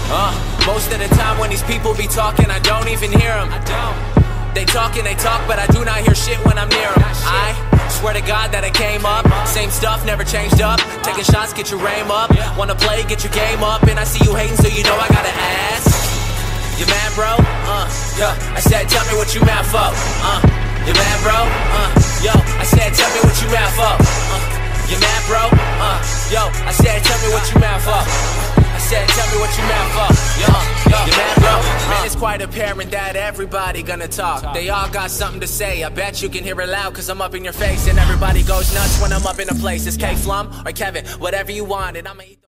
Most of the time when these people be talking, I don't even hear them. They talk and they talk, but I do not hear shit when I'm near them. I swear to God that I came up, same stuff, never changed up. Taking shots, get your aim up. Wanna play, get your game up. And I see you hating, so you know I gotta ask. You mad, bro? Yo, I said, tell me what you mad for. You mad, bro? Yo, I said, tell me what you mad for. You mad, bro? Yo, I said, tell me what you mad for. I said, tell me what you mad for. Yo, you mad, bro? Man, it's quite apparent that everybody gonna talk. They all got something to say. I bet you can hear it loud, cause I'm up in your face. And everybody goes nuts when I'm up in a place. It's K Flum or Kevin, whatever you want, and I'ma eat